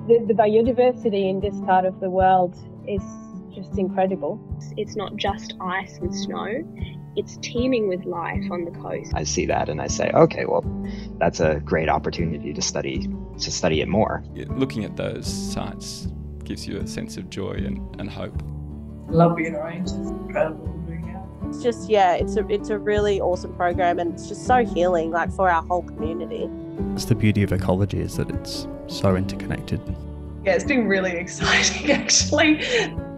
The biodiversity in this part of the world is just incredible. It's not just ice and snow, it's teeming with life on the coast. I see that and I say, okay, well, that's a great opportunity to study it more. Looking at those sites gives you a sense of joy and hope. Love being orange. It's incredible. It's just, it's a really awesome program, and it's just so healing, like, for our whole community. It's the beauty of ecology, is that it's so interconnected. Yeah, it's been really exciting actually.